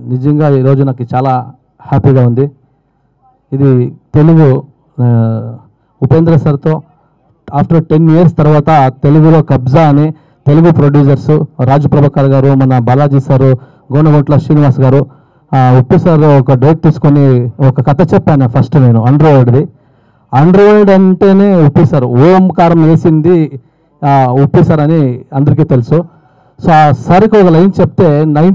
నిజంగా ఈరోజు నాకు చాలా హ్యాపీగా ఉంది. ఇది తెలుగు ఉపేంద్ర సార్తో ఆఫ్టర్ 10 years తర్వాత తెలుగులో కబ్జా అని తెలుగు ప్రొడ్యూసర్స్ రాజు ప్రభాకర్ గారు, మన బాలాజీ సారు, గోనగొట్ల శ్రీనివాస్ గారు, ఉప్పి సార్ ఒక డేట్ తీసుకొని ఒక కథ చెప్పాను ఫస్ట్ నేను అండర్వర్ల్డ్ది. అండర్వర్ల్డ్ అంటేనే ఉప్పి సార్, ఓంకారం వేసింది ఉప్పి సార్ అని అందరికీ తెలుసు. సో ఆ సార్కి ఒక లైన్ చెప్తే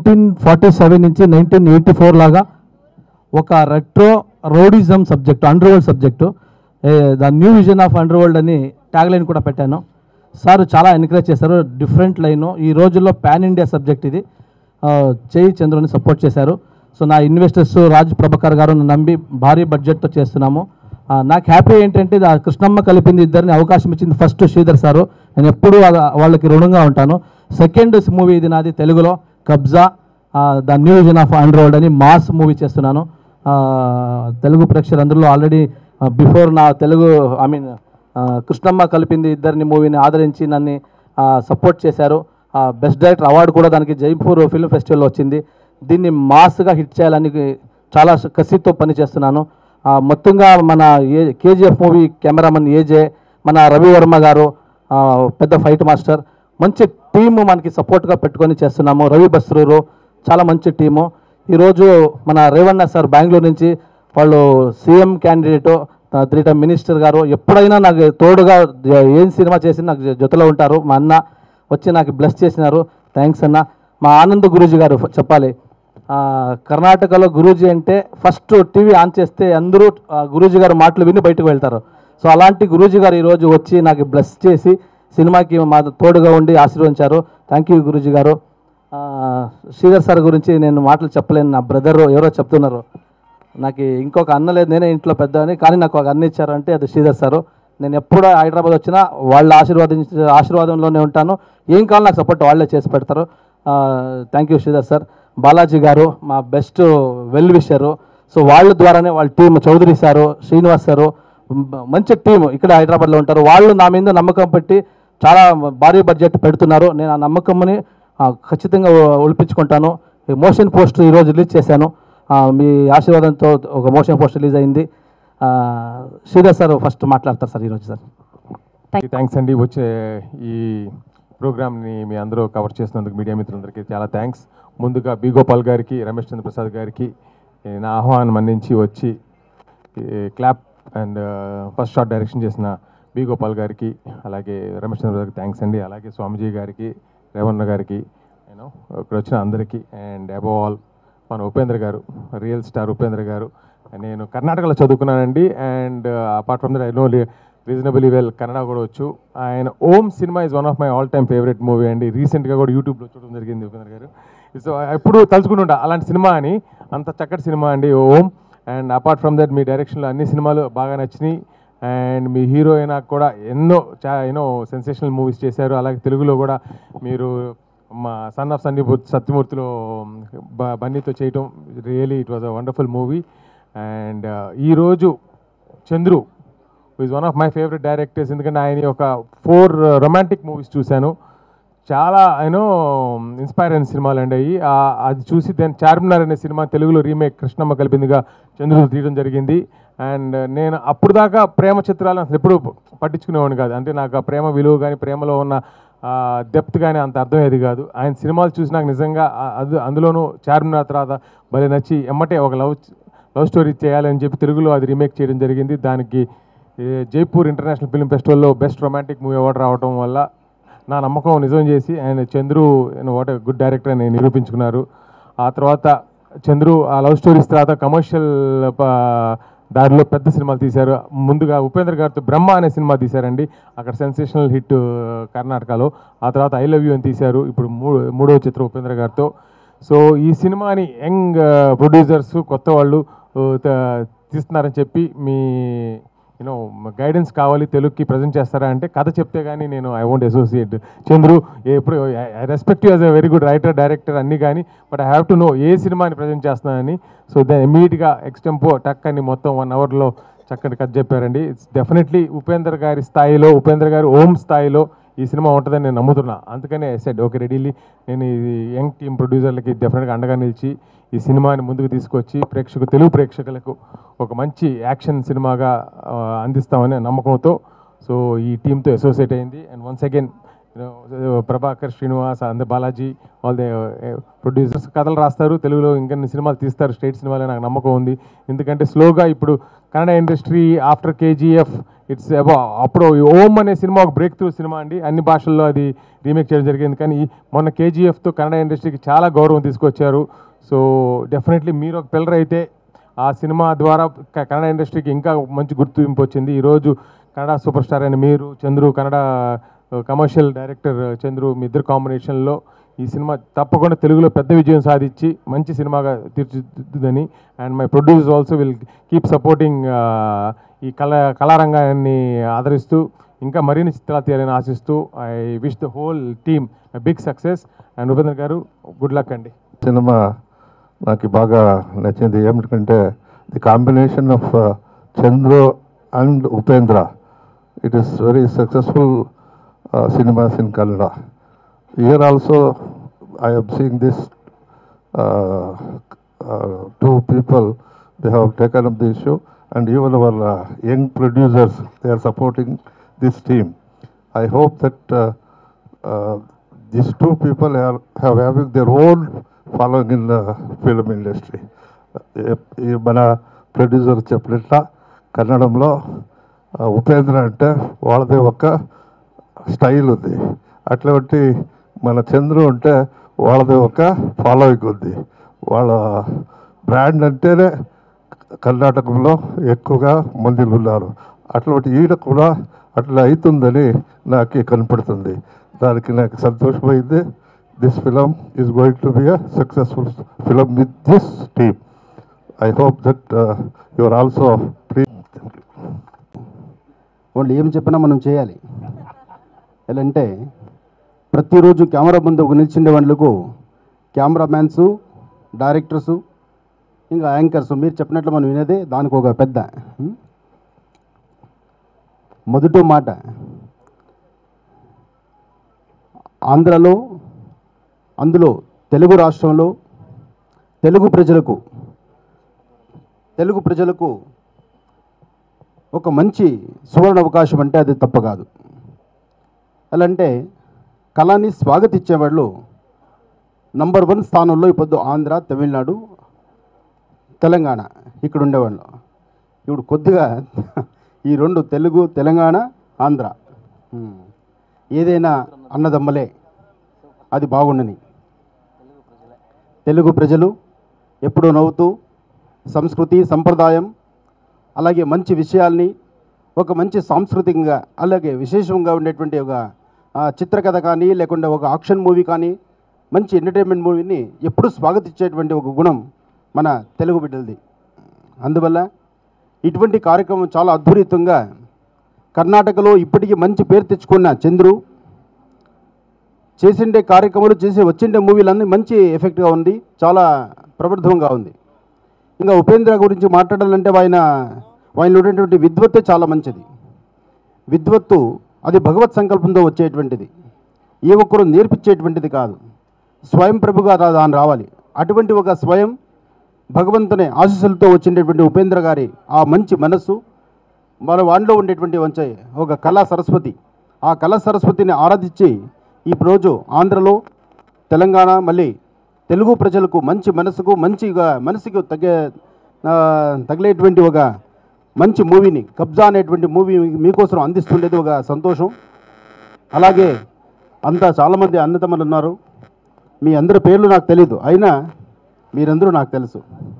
1947 నుంచి 1984 లాగా ఒక retro rowdyism subject, underworld subject, the new vision of underworld అని ట్యాగ్ లైన్ కూడా పెట్టాను. సార్ చాలా ఎంకరేజ్ చేశారు, డిఫరెంట్ లైను. ఈ రోజుల్లో పాన్ ఇండియా సబ్జెక్ట్ ఇది. చేయి చంద్రుని సపోర్ట్ చేశారు. సో నా ఇన్వెస్టర్స్ రాజ్ ప్రభాకర్ గారు నమ్మి భారీ బడ్జెట్తో చేస్తున్నాము. నాకు హ్యాపీ ఏంటంటే కృష్ణమ్మ కలిపింది ఇద్దరిని అవకాశం ఇచ్చింది ఫస్ట్ శ్రీధర్ సారు. నేను ఎప్పుడూ వాళ్ళకి రుణంగా ఉంటాను. సెకండ్ మూవీ ఇది నాది తెలుగులో Kabzaa, the new vision of underworld అని మాస్ మూవీ చేస్తున్నాను. తెలుగు ప్రేక్షకులందరిలో ఆల్రెడీ బిఫోర్ నా తెలుగు కృష్ణమ్మ కలిపింది ఇద్దరిని మూవీని ఆదరించి నన్ను సపోర్ట్ చేశారు. బెస్ట్ డైరెక్టర్ అవార్డు కూడా దానికి జైపూర్ ఫిల్మ్ ఫెస్టివల్లో వచ్చింది. దీన్ని మాస్గా హిట్ చేయాలని చాలా కసితో పనిచేస్తున్నాను. మొత్తంగా మన కేజీఎఫ్ మూవీ కెమెరామన్ ఏజే, మన రవివర్మ గారు పెద్ద ఫైట్ మాస్టర్, మంచి టీము మనకి సపోర్ట్గా పెట్టుకొని చేస్తున్నాము. రవి బస్రూరు చాలా మంచి టీము. ఈరోజు మన రేవಣ್ణ సార్ బెంగళూరు నుంచి, వాళ్ళు సీఎం క్యాండిడేటు, 3 టైమ్ మినిస్టర్ గారు, ఎప్పుడైనా నాకు తోడుగా ఏం సినిమా చేసి నాకు జొతలో ఉంటారు. మా అన్న వచ్చి నాకు బ్లెస్ చేసినారు, థ్యాంక్స్ అన్న. మా ఆనంద్ గురూజీ గారు చెప్పాలి, కర్ణాటకలో గురూజీ అంటే ఫస్ట్ టీవీ ఆన్ చేస్తే అందరూ గురూజీ గారు మాటలు విని బయటకు వెళ్తారు. సో అలాంటి గురూజీ గారు ఈరోజు వచ్చి నాకు బ్లెస్ చేసి సినిమాకి మా తోడుగా ఉండి ఆశీర్వదించారు. థ్యాంక్ యూ గురూజీ గారు. శ్రీధర్ సార్ గురించి నేను మాటలు చెప్పలేను. నా బ్రదర్ ఎవరో చెప్తున్నారు, నాకు ఇంకొక అన్న లేదు, నేనే ఇంట్లో పెద్ద అని, కానీ నాకు ఒక అన్న ఇచ్చారంటే అది శ్రీధర్ సారు. నేను ఎప్పుడు హైదరాబాద్ వచ్చినా వాళ్ళ ఆశీర్వాదంలోనే ఉంటాను. ఏం కావాలి నాకు సపోర్ట్ వాళ్ళే చేసి పెడతారు. Thank you Sridhar sir. Balaji గారు మా బెస్ట్ వెల్ విషరు. సో వాళ్ళ ద్వారానే వాళ్ళ team, Chowdary sir, Srinivas sir, మంచి టీం ఇక్కడ హైదరాబాద్లో ఉంటారు. వాళ్ళు నా మీద నమ్మకం పెట్టి చాలా భారీ బడ్జెట్ పెడుతున్నారు. నేను ఆ నమ్మకంని ఖచ్చితంగా ఒలిపించుకుంటాను. మోషన్ పోస్టర్ ఈరోజు రిలీజ్ చేశాను. మీ ఆశీర్వాదంతో ఒక మోషన్ పోస్టర్ రిలీజ్ అయింది. శ్రీధర్ సార్ ఫస్ట్ మాట్లాడతారు సార్ ఈరోజు. సార్ థ్యాంక్స్ అండి. వచ్చే ఈ ప్రోగ్రామ్ని మీ అందరూ కవర్ చేసినందుకు మీడియా మిత్రులందరికీ చాలా థ్యాంక్స్. ముందుగా బి గోపాల్ గారికి, రమేష్ చంద్ర ప్రసాద్ గారికి నా ఆహ్వానం అందించి వచ్చి clap and first shot direction చేసిన బి గోపాల్ గారికి, అలాగే రమేష్ చంద్ర గారికి థ్యాంక్స్ అండి. అలాగే స్వామిజీ గారికి, రేవಣ್ణ గారికి, నేను ఇక్కడ వచ్చిన అందరికీ, అండ్ అబవ్ ఆల్ మన ఉపేంద్ర గారు, రియల్ స్టార్ ఉపేంద్ర గారు. నేను కర్ణాటకలో చదువుకున్నానండి, and apart from that I know reasonably well Kannada కూడా వచ్చు. ఆయన Om cinema is one of my all time favourite movie అండి. రీసెంట్గా కూడా యూట్యూబ్లో చూడడం జరిగింది ఉపేంద్ర గారు. సో ఎప్పుడు తలుచుకుంటుంటా అలాంటి సినిమా అని, అంత చక్కటి సినిమా అండి Om. And apart from that మీ డైరెక్షన్లో అన్ని సినిమాలు బాగా నచ్చినాయి. అండ్ మీ హీరోయిన్ కూడా ఎన్నో సెన్సేషనల్ మూవీస్ చేశారు. అలాగే తెలుగులో కూడా మీరు మా సన్ ఆఫ్ సత్యమూర్తిలో బన్నీతో చేయటం really it was a wonderful movie. And ఈరోజు Chandru is one of my favourite directors. ఎందుకంటే ఆయన ఒక 4 రొమాంటిక్ మూవీస్ చూశాను, చాలా ఇన్స్పైర్ అయిన సినిమాలు అండి అవి. అది చూసి దాని చార్మినార్ అనే సినిమా తెలుగులో రీమేక్ కృష్ణమ్మ కలిపిందిగా చంద్రుడు తీయడం జరిగింది. అండ్ నేను అప్పుడు దాకా ప్రేమ చిత్రాలు అసలు ఎప్పుడు పట్టించుకునేవాడిని కాదు. అంటే నాకు ఆ ప్రేమ విలువ కానీ, ప్రేమలో ఉన్న డెప్త్ కానీ అంత అర్థమయ్యేది కాదు. ఆయన సినిమాలు చూసి నాకు నిజంగా అందులోనూ చార్మినార్ తర్వాత భలే నచ్చి ఎమ్మటే ఒక లవ్ స్టోరీ చేయాలని చెప్పి తెలుగులో అది రీమేక్ చేయడం జరిగింది. దానికి జైపూర్ ఇంటర్నేషనల్ ఫిల్మ్ ఫెస్టివల్లో బెస్ట్ రొమాంటిక్ మూవీ అవార్డు రావడం వల్ల నా నమ్మకం నిజం చేసి ఆయన Chandru what a good director అని నిరూపించుకున్నారు. ఆ తర్వాత చంద్రు ఆ లవ్ స్టోరీస్ తర్వాత కమర్షియల్ దారిలో పెద్ద సినిమాలు తీశారు. ముందుగా ఉపేంద్ర గారితో బ్రహ్మ అనే సినిమా తీశారండి, అక్కడ సెన్సేషనల్ హిట్ కర్ణాటకలో. ఆ తర్వాత ఐ లవ్ యూ అని తీశారు, ఇప్పుడు మూడవ చిత్రం ఉపేంద్ర గారితో. సో ఈ సినిమాని యంగ్ ప్రొడ్యూసర్స్ కొత్త వాళ్ళు తీస్తున్నారని చెప్పి మీ గైడెన్స్ కావాలి, తెలుగుకి ప్రజెంట్ చేస్తారా అంటే కథ చెప్తే కానీ నేను ఐ వోంట్ అసోసియేట్ చంద్రు. ఎప్పుడు I respect you as a very good writer, director అన్నీ కానీ, but I have to know a సినిమాని ప్రజెంట్ చేస్తున్నానని. సో దాన్ని ఇమీడియట్గా ఎక్స్టెంపో టక్ అని మొత్తం 1 అవర్లో చక్కటి కథ చెప్పారండి. ఇట్స్ డెఫినెట్లీ ఉపేంద్ర గారి స్థాయిలో, ఉపేంద్ర గారి ఓం స్థాయిలో ఈ సినిమా ఉంటుందని నేను నమ్ముతున్నా. అందుకనే సెడ్ ఓకే రెడీలీ నేను ఈ యంగ్ టీమ్ ప్రొడ్యూసర్లకి డెఫినెట్గా అండగా నిలిచి ఈ సినిమాని ముందుకు తీసుకొచ్చి తెలుగు ప్రేక్షకులకు ఒక మంచి యాక్షన్ సినిమాగా అందిస్తామనే నమ్మకంతో సో ఈ టీంతో అసోసియేట్ అయింది. And once again Prabhakar, Srinivas, అంద బాలాజీ, ఆల్ ద ప్రొడ్యూసర్స్ కథలు రాస్తారు, తెలుగులో ఇంకొన్ని సినిమాలు తీస్తారు, స్టేట్ సినిమాలే నాకు నమ్మకం ఉంది. ఎందుకంటే స్లోగా ఇప్పుడు Kannada industry after KGF it's అప్పుడు ఓం అనే సినిమా ఒక బ్రేక్ త్రూ సినిమా అండి. అన్ని భాషల్లో అది రీమేక్ చేయడం జరిగింది. కానీ మొన్న కేజీఎఫ్తో కన్నడ ఇండస్ట్రీకి చాలా గౌరవం తీసుకొచ్చారు. సో డెఫినెట్లీ మీరు ఒక పిల్లర్ అయితే ఆ సినిమా ద్వారా కన్నడ ఇండస్ట్రీకి ఇంకా మంచి గుర్తింపు వచ్చింది. ఈరోజు కన్నడ సూపర్ స్టార్ అయిన మీరు, చంద్రు, కన్నడ కమర్షియల్ డైరెక్టర్ చంద్రు, మీ ఇద్దరు కాంబినేషన్లో ఈ సినిమా తప్పకుండా తెలుగులో పెద్ద విజయం సాధించి మంచి సినిమాగా తీర్చిదిద్దుదని and my producers also will keep supporting ఈ కళారంగాన్ని ఆదరిస్తూ ఇంకా మరిన్ని చిత్రాలు తీయాలని ఆశిస్తూ I wish the whole team big success. And Upendra గారు గుడ్ లక్ అండి. సినిమా నాకు బాగా నచ్చింది ఏమిటంటే the combination of Chandru and Upendra, it is very successful cinemas in Kannada. Here also I am seeing this two people, they have taken up the issue, and even our young producers, they are supporting this team. I hope that these two people have having their own following in the film industry. మన producer చెప్పినట్ల కన్నడంలో ఉపేంద్ర అంటే వాళ్ళదే ఒక style ఉంది, అట్లాంటి మన చంద్రు అంటే వాళ్ళది ఒక ఫాలోయింగ్ ఉంది. వాళ్ళ బ్రాండ్ అంటేనే కర్ణాటకలో ఎక్కువగా మంది ఉన్నారు. అట్లాంటి ఈడ కూడా అట్లా అవుతుందని నాకు కనపడుతుంది. దానికి నాకు సంతోషమైంది. This film is going to be a successful film with this team. I hope that you are also please. వాళ్ళు ఏం చెప్పినా మనం చేయాలి. ఎలా అంటే ప్రతిరోజు కెమెరా ముందు ఒక నిల్చుండే వాళ్ళకు కెమెరామ్యాన్సు, డైరెక్టర్సు, ఇంకా యాంకర్స్ మీరు చెప్పినట్లు మనం వినేదే దానికి ఒక పెద్ద మొదటి మాట. ఆంధ్రలో, అందులో తెలుగు రాష్ట్రంలో తెలుగు ప్రజలకు ఒక మంచి సువర్ణ అవకాశం అంటే అది తప్ప కాదు. ఎలా అంటే కళని స్వాగతించేవాళ్ళు నంబర్ 1 స్థానంలో ఇప్పుడు ఆంధ్ర, తమిళనాడు, తెలంగాణ ఇక్కడ ఉండేవాళ్ళు. ఇప్పుడు కొద్దిగా ఈ రెండు తెలుగు, తెలంగాణ, ఆంధ్ర ఏదైనా అన్నదమ్మలే, అది బాగుండని. తెలుగు ప్రజలు ఎప్పుడూ నవ్వుతూ సంస్కృతి, సంప్రదాయం, అలాగే మంచి విషయాల్ని ఒక మంచి సాంస్కృతికంగా అలాగే విశేషంగా ఉండేటువంటి ఒక చిత్రకథ కానీ లేకుంటే ఒక యాక్షన్ మూవీ కానీ మంచి ఎంటర్టైన్మెంట్ మూవీని ఎప్పుడూ స్వాగతించేటువంటి ఒక గుణం మన తెలుగు బిడ్డలది. అందువల్ల ఇటువంటి కార్యక్రమం చాలా అద్భుతంగా కర్ణాటకలో ఇప్పటికీ మంచి పేరు తెచ్చుకున్న చంద్రు చేసిండే కార్యక్రమాలు వచ్చిండే మూవీలన్నీ మంచి ఎఫెక్ట్గా ఉంది, చాలా ప్రబుద్ధంగా ఉంది. ఇంకా ఉపేంద్ర గురించి మాట్లాడాలంటే ఆయనలో ఉండేటువంటి విద్వత్తే చాలా మంచిది. విద్వత్తు అది భగవత్ సంకల్పంతో వచ్చేటువంటిది, ఏ ఒక్కరు నేర్పించేటువంటిది కాదు, స్వయం ప్రభుగా దాని రావాలి. అటువంటి ఒక స్వయం భగవంతుని ఆశీస్సులతో వచ్చినటువంటి ఉపేంద్ర గారి ఆ మంచి మనస్సు, మన వాడిలో ఉండేటువంటి వంచే ఒక కళా సరస్వతి, ఆ కళా సరస్వతిని ఆరాధించి ఈరోజు ఆంధ్రలో, తెలంగాణ, మళ్ళీ తెలుగు ప్రజలకు మంచి మనసుకు తగిలేటువంటి ఒక మంచి మూవీని, కబ్జా అనేటువంటి మూవీ మీకోసం అందిస్తుండేది ఒక సంతోషం. అలాగే అంతా చాలామంది అన్నతమ్ములు ఉన్నారు, మీ అందరి పేర్లు నాకు తెలీదు, అయినా మీరందరూ నాకు తెలుసు.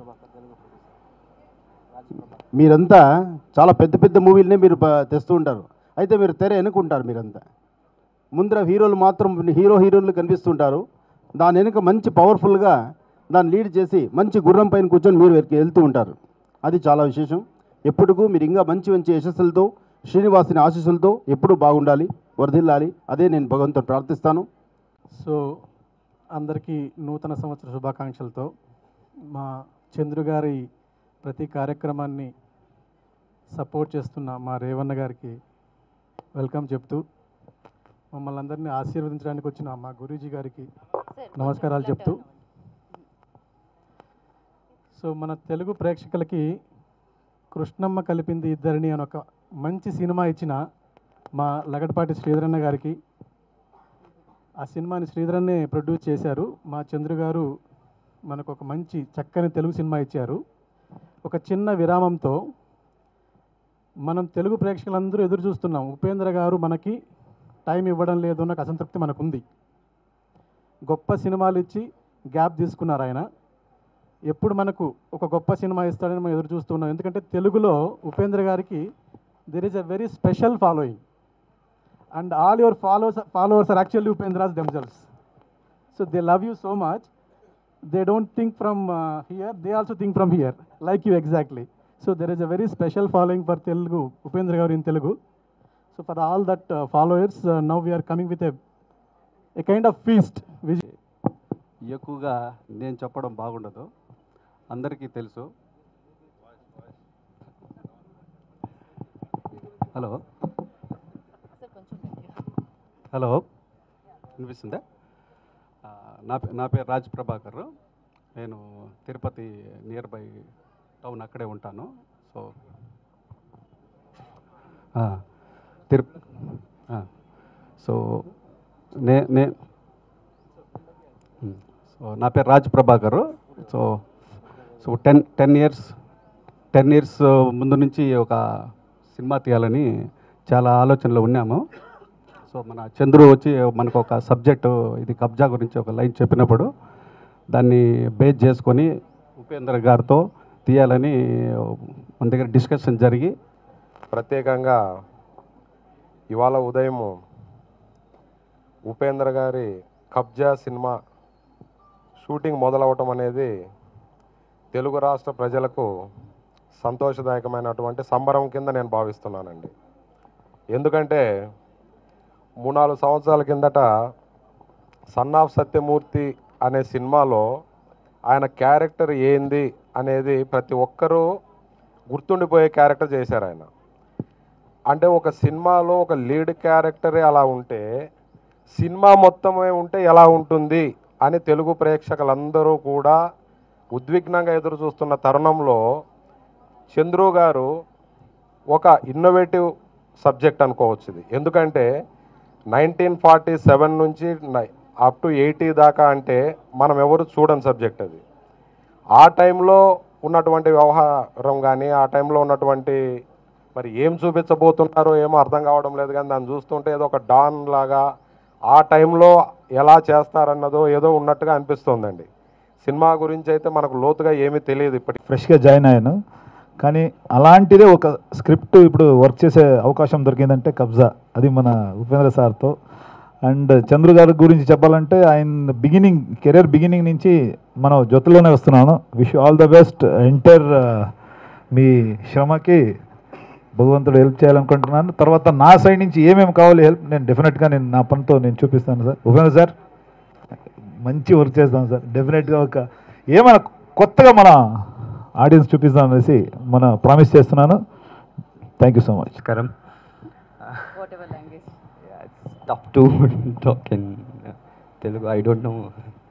మీరంతా చాలా పెద్ద పెద్ద మూవీలనే మీరు తెస్తూ ఉంటారు, అయితే మీరు తెర ఎన్నుకుంటారు. మీరంతా ముందర హీరోలు మాత్రం హీరోయిన్లు కనిపిస్తుంటారు, దాని వెనుక మంచి పవర్ఫుల్గా దాన్ని లీడ్ చేసి మంచి గుర్రం పైన కూర్చొని మీరు వెళ్తూ ఉంటారు. అది చాలా విశేషం. ఎప్పటికూ మీరు ఇంకా మంచి యశస్సులతో, శ్రీనివాసుని ఆశీస్సులతో ఎప్పుడూ బాగుండాలి, వర్ధిల్లాలి. అదే నేను భగవంతుని ప్రార్థిస్తాను. సో అందరికీ నూతన సంవత్సర శుభాకాంక్షలతో మా చంద్రు గారి ప్రతి కార్యక్రమాన్ని సపోర్ట్ చేస్తున్న మా రేవన్న గారికి వెల్కమ్ చెప్తూ, మమ్మల్ని అందరినీ ఆశీర్వదించడానికి వచ్చిన మా గురూజీ గారికి నమస్కారాలు చెప్తూ, సో మన తెలుగు ప్రేక్షకులకి కృష్ణమ్మ కలిపింది ఇద్దరిని అని ఒక మంచి సినిమా ఇచ్చిన మా లగడపాటి శ్రీధరన్న గారికి, ఆ సినిమాని శ్రీధరన్నే ప్రొడ్యూస్ చేశారు. మా చంద్రు గారు మనకు ఒక మంచి చక్కని తెలుగు సినిమా ఇచ్చారు. ఒక చిన్న విరామంతో మనం తెలుగు ప్రేక్షకులందరూ ఎదురు చూస్తున్నాం. ఉపేంద్ర గారు మనకి టైం ఇవ్వడం లేదు అన్న అసంతృప్తి మనకుంది. గొప్ప సినిమాలు ఇచ్చి గ్యాప్ తీసుకున్నారు ఆయన. ఎప్పుడు మనకు ఒక గొప్ప సినిమా ఇస్తాడని మనం ఎదురు చూస్తున్నాం. ఎందుకంటే తెలుగులో ఉపేంద్ర గారికి there is a very special following, and all your followers are actually Upendras themselves. So they love you so much. They don't think from here, they also think from here, like you exactly. So there is a very special following for Telugu, Upendra garu in Telugu. So for all that followers, now we are coming with a kind of feast. ఎక్కువగా నేను చెప్పడం బాగుండదు, అందరికీ తెలుసు. Hello hello వినిపిస్తుందా? నా పేరు రాజ్ ప్రభాకర్. నేను తిరుపతి నియర్ బై టౌన్ అక్కడే ఉంటాను. సో సో సో నా పేరు Raj Prabhakar. So so 10 years ముందు నుంచి ఒక సినిమా తీయాలని చాలా ఆలోచనలో ఉన్నాము. సో మన చంద్రు వచ్చి మనకు ఒక సబ్జెక్టు, ఇది కబ్జా గురించి ఒక లైన్ చెప్పినప్పుడు దాన్ని బేస్ చేసుకొని ఉపేంద్ర గారితో తీయాలని మన దగ్గర డిస్కషన్ జరిగి, ప్రత్యేకంగా ఇవాళ ఉదయం ఉపేంద్ర గారి కబ్జా సినిమా షూటింగ్ మొదలవటం అనేది తెలుగు రాష్ట్ర ప్రజలకు సంతోషదాయకమైనటువంటి సంబరం కింద నేను భావిస్తున్నానండి. ఎందుకంటే 3-4 సంవత్సరాల కిందట సన్ ఆఫ్ సత్యమూర్తి అనే సినిమాలో ఆయన క్యారెక్టర్ ఏంది అనేది ప్రతి ఒక్కరూ గుర్తుండిపోయే క్యారెక్టర్ చేశారు ఆయన. అంటే ఒక సినిమాలో ఒక లీడ్ క్యారెక్టరే అలా ఉంటే సినిమా మొత్తమే ఉంటే ఎలా ఉంటుంది అని తెలుగు ప్రేక్షకులందరూ కూడా ఉద్విగ్నంగా ఎదురు చూస్తున్న తరుణంలో చంద్రు గారు ఒక ఇన్నోవేటివ్ సబ్జెక్ట్ అనుకోవచ్చు ఇది. ఎందుకంటే 1947 నుంచి అప్ టు 80 దాకా అంటే మనం ఎవరు చూడని సబ్జెక్ట్ అది. ఆ టైంలో ఉన్నటువంటి వ్యవహారం కానీ, ఆ టైంలో ఉన్నటువంటి మరి ఏం చూపించబోతున్నారో ఏమో అర్థం కావడం లేదు. కానీ దాన్ని చూస్తుంటే ఏదో ఒక డాన్ లాగా ఆ టైంలో ఎలా చేస్తారన్నదో ఏదో ఉన్నట్టుగా అనిపిస్తుందండి. సినిమా గురించి అయితే మనకు లోతుగా ఏమీ తెలియదు. ఇప్పటికి ఫ్రెష్గా జాయిన్ అయ్యాను, కానీ అలాంటిదే ఒక స్క్రిప్ట్ ఇప్పుడు వర్క్ చేసే అవకాశం దొరికిందంటే కబ్జా, అది మన ఉపేంద్ర సార్తో. అండ్ చంద్రు గారి గురించి చెప్పాలంటే ఆయన కెరీర్ బిగినింగ్ నుంచి మనం జొత్తులోనే వస్తున్నాను. Wish all the best. ఎంటర్ మీ శ్రమకి భగవంతుడు హెల్ప్ చేయాలనుకుంటున్నాను. తర్వాత నా సైడ్ నుంచి ఏమేమి కావాలి హెల్ప్ నేను డెఫినెట్గా నా పనితో నేను చూపిస్తాను సార్. ఉపేంద్ర సార్ మంచి వర్క్ చేస్తాం సార్. డెఫినెట్గా ఒక ఏమైనా కొత్తగా మన ఆడియన్స్ చూపిస్తాం అనేసి మన ప్రామిస్ చేస్తున్నాను. Thank you so much. నమస్కారం. Tough to talk in Telugu. I don't know.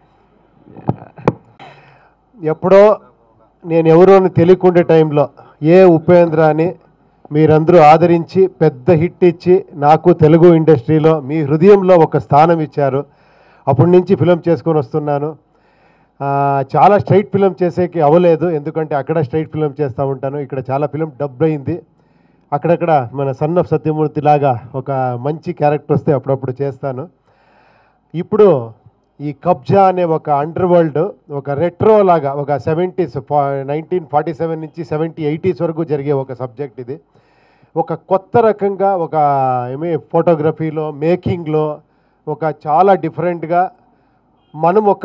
ఎప్పుడో నేను ఎవరో అని తెలియకుండే టైంలో ఉపేంద్ర అని మీరందరూ ఆదరించి పెద్ద హిట్ ఇచ్చి నాకు తెలుగు ఇండస్ట్రీలో మీ హృదయంలో ఒక స్థానం ఇచ్చారు. అప్పటి నుంచి ఫిలం చేసుకొని వస్తున్నాను. చాలా స్ట్రైట్ ఫిలం చేసేకి అవ్వలేదు, ఎందుకంటే అక్కడ స్ట్రైట్ ఫిలం చేస్తూ ఉంటాను. ఇక్కడ చాలా ఫిలం డబ్ అయింది. అక్కడక్కడ మన సన్ ఆఫ్ సత్యమూర్తి లాగా ఒక మంచి క్యారెక్టర్ వస్తే అప్పుడప్పుడు చేస్తాను. ఇప్పుడు ఈ కబ్జా అనే ఒక అండర్ వరల్డ్, ఒక రెట్రో లాగా, ఒక 70s 1947 నుంచి 70s 80s వరకు జరిగే ఒక సబ్జెక్ట్ ఇది. ఒక కొత్త రకంగా ఒక ఫోటోగ్రఫీలో, మేకింగ్లో ఒక చాలా డిఫరెంట్గా మనం ఒక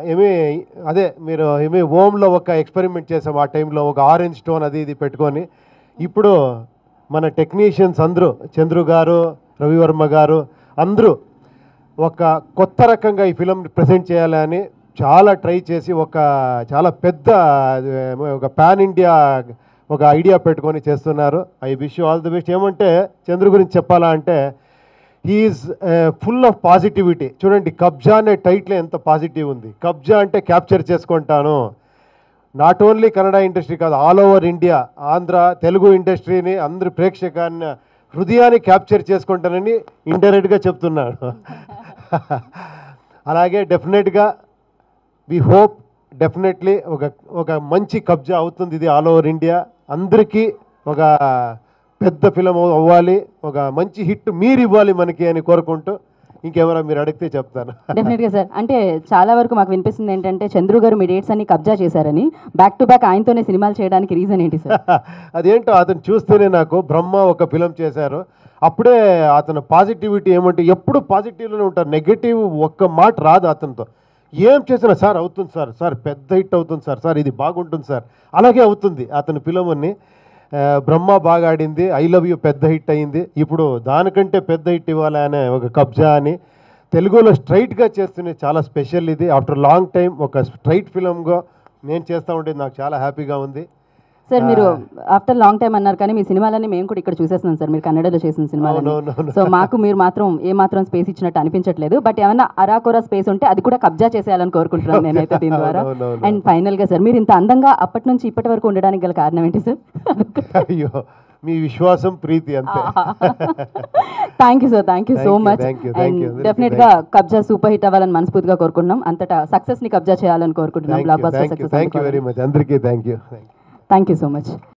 మీరు ఓమ్లో ఒక ఎక్స్పెరిమెంట్ చేసాం. ఆ టైంలో ఒక ఆరెంజ్ స్టోన్ అది ఇది పెట్టుకొని, ఇప్పుడు మన టెక్నీషియన్స్ అందరూ, చంద్రు గారు, రవివర్మ గారు అందరూ ఒక కొత్త రకంగా ఈ ఫిలం ప్రజెంట్ చేయాలని చాలా ట్రై చేసి ఒక చాలా పెద్ద ఒక పాన్ ఇండియా ఒక ఐడియా పెట్టుకొని చేస్తున్నారు. I wish you all the best. ఏమంటే చంద్రు గురించి చెప్పాలా అంటే హీఈస్ ఫుల్ ఆఫ్ పాజిటివిటీ. చూడండి, కబ్జా అనే టైటిల్ ఎంత పాజిటివ్ ఉంది. కబ్జా అంటే క్యాప్చర్ చేసుకుంటాను. నాట్ ఓన్లీ కన్నడ ఇండస్ట్రీ కాదు, all over India, Andhra Telugu ఇండస్ట్రీని అందరి ప్రేక్షకాన్ని హృదయాన్ని క్యాప్చర్ చేసుకుంటానని ఇండైరెక్ట్గా చెప్తున్నాడు. అలాగే డెఫినెట్గా వి హోప్ డెఫినెట్లీ ఒక మంచి కబ్జా అవుతుంది ఇది ఆల్ ఓవర్ ఇండియా. అందరికీ ఒక పెద్ద ఫిలం అవ్వాలి, ఒక మంచి హిట్ మీరు ఇవ్వాలి మనకి అని కోరుకుంటూ ఇంకెవరో మీరు అడిగితే చెప్తాను. డెఫినెట్గా సార్. అంటే చాలా వరకు మాకు వినిపిస్తుంది ఏంటంటే చంద్రు గారు మీ డేట్స్ అన్ని కబ్జా చేశారని. బ్యాక్ టు బ్యాక్ ఆయనతోనే సినిమాలు చేయడానికి రీజన్ ఏంటి సార్? అదేంటో అతను చూస్తేనే నాకు బ్రహ్మ ఒక ఫిలం చేశారు, అప్పుడే అతను పాజిటివిటీ ఏమంటే ఎప్పుడు పాజిటివ్లోనే ఉంటారు, నెగటివ్ ఒక్క మాట రాదు అతనితో. ఏం చేసినా సార్ అవుతుంది సార్, సార్ పెద్ద హిట్ అవుతుంది సార్, సార్ ఇది బాగుంటుంది సార్, అలాగే అవుతుంది. అతని ఫిలమని బ్రహ్మ బాగా ఆడింది, ఐ లవ్ యూ పెద్ద హిట్ అయింది. ఇప్పుడు దానికంటే పెద్ద హిట్ ఇవ్వాలి అనే ఒక కబ్జా అని తెలుగులో స్ట్రైట్గా చేస్తున్న చాలా స్పెషల్ ఇది. ఆఫ్టర్ లాంగ్ టైం ఒక స్ట్రైట్ ఫిలంగా నేను చేస్తూ ఉండేది నాకు చాలా హ్యాపీగా ఉంది. సార్ మీరు ఆఫ్టర్ లాంగ్ టైం అన్నారు, కానీ మీ సినిమాలన్నీ మేము కూడా ఇక్కడ చూసేస్తున్నాం సార్, మీరు కన్నడలో చేసిన సినిమాలు. సో మాకు మీరు మాత్రం ఏ మాత్రం స్పేస్ ఇచ్చినట్టు అనిపించట్లేదు. బట్ ఏమైనా అరాకొరా స్పేస్ ఉంటే అది కూడా కబ్జా చేసేయాలని కోరుకుంటున్నాను నేనైతే దీని ద్వారా. అండ్ ఫైనల్గా సార్, మీరు ఇంత అందంగా అప్పటి నుంచి ఇప్పటి వరకు ఉండడానికి గల కారణం ఏంటి సార్? అయ్యో, మీ విశ్వాసం, ప్రీతి అంతే. Thank you sir, thank you so much. And డెఫినెట్గా కబ్జా సూపర్ హిట్ అవ్వాలని మనస్ఫూర్తిగా కోరుకుంటున్నాం. అంతటా సక్సెస్ని కబ్జా చేయాలని కోరుకుంటున్నాం. Blockbuster success. Thank you very much అందరికీ. Thank you so much.